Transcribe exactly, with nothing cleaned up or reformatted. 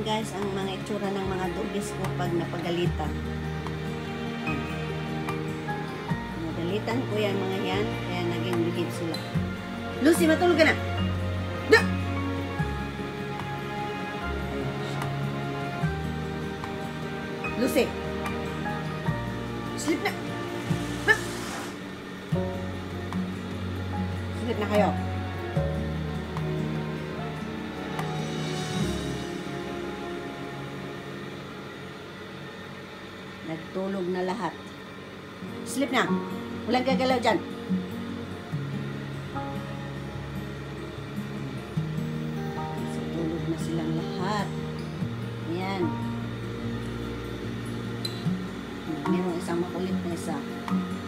guys ang mga itsura ng mga dugis ko pag napagalitan. Napagalitan ko yan mga yan, kaya naging behave sila. Lucy, matulog ka na! Da! Lucy! Sleep na! Ha? Sleep na kayo. Nagtulog na lahat. Sleep na. Walang gagalaw dyan. So, tulog na silang lahat. Ayan. Mayroong isang makulit na isa.